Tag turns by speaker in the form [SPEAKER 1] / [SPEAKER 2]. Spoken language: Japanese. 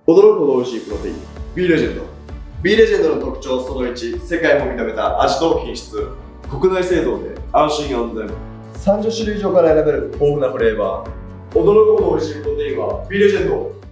[SPEAKER 1] 驚くほど美味しいプロテイン B レジェンド。 B レジェンドの特徴その1、世界も認めた味と品質。国内製造で安心安全。30種類以上から選べる豊富なフレーバー。驚くほど美味しいプロテインは B レジェンド。